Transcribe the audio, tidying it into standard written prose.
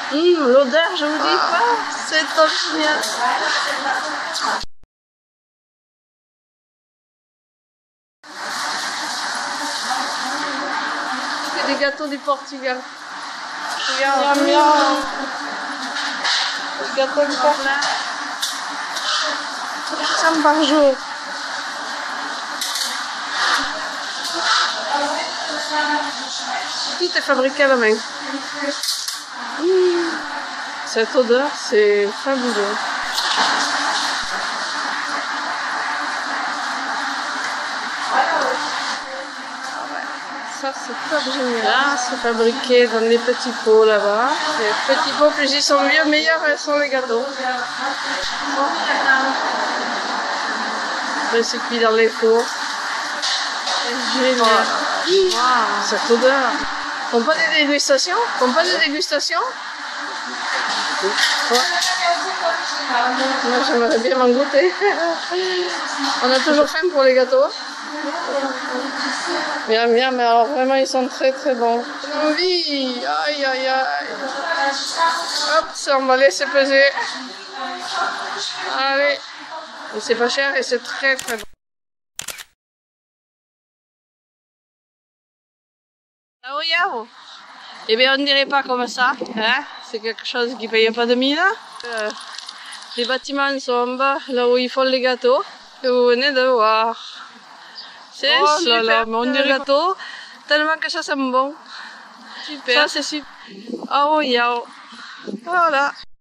L'odeur, je vous dis pas, c'est trop génial. C'est des gâteaux du Portugal. Regarde, les gâteaux du Portugal. Ça par jour. Tout est fabriqué à la main. Cette odeur, c'est fabuleux. Ça, c'est top génial. Là, c'est fabriqué dans des petits pots là-bas. Les petits pots, plus ils sont mieux, meilleurs sont les gâteaux. C'est cuit dans les fours. C'est génial. Wow, cette odeur. On pas des dégustations? On pas des dégustations? Ouais. Moi, j'aimerais bien m'en goûter. On a toujours faim pour les gâteaux. Bien, bien, mais alors vraiment, ils sont très très bons. J'ai envie. Aïe, aïe, aïe. Hop, ça, on va laisser peser. Allez. Et c'est pas cher et c'est très très bon. Ah oui, eh bien, on ne dirait pas comme ça, hein? C'est quelque chose qui ne paye pas de mine. Les bâtiments sont en bas, là où ils font les gâteaux, que vous venez de voir. C'est super, là, mais on dirait gâteau, tellement que ça sent bon. Super. Ça, c'est super. Oh, yeah. Voilà.